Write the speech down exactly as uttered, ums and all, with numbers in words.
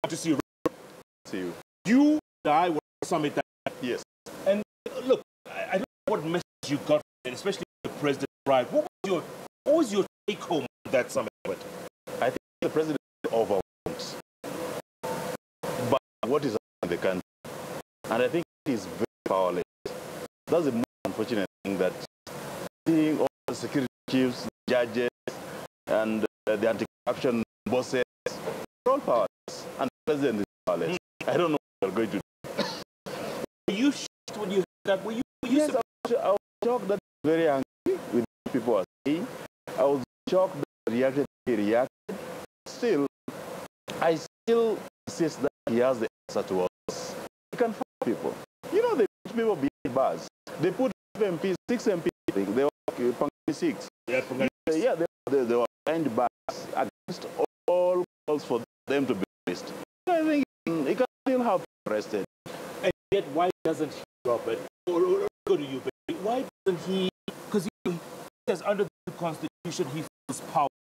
to see you. See you. You and I were at a summit that Yes. And look, I, I don't know what message you got from it, especially the president arrived. What was your, what was your take home on that summit? I think the president overwhelmed. But what is happening in the country? And I think it is very powerless. That's the most unfortunate thing, that seeing all the security chiefs, judges, and uh, the anti-corruption bosses, they're all powerless. And the president is powerless. Mm. I don't know what they're going to do. Were you shocked when you heard that? Were you, were you yes, I was, I was shocked that he was very angry with what people are saying. I was shocked that he reacted, he reacted. Still, I still insist that he has the answer to us. He can find people. You know, they put people behind bars. They put M Ps, six M Ps, they were uh, six. Yeah, yeah they, they, they were behind bars against all calls for them to be released. I think he can still have arrested. And yet, why doesn't he, Robert, or, or, or go to you, why doesn't he, because he says under the Constitution he feels power.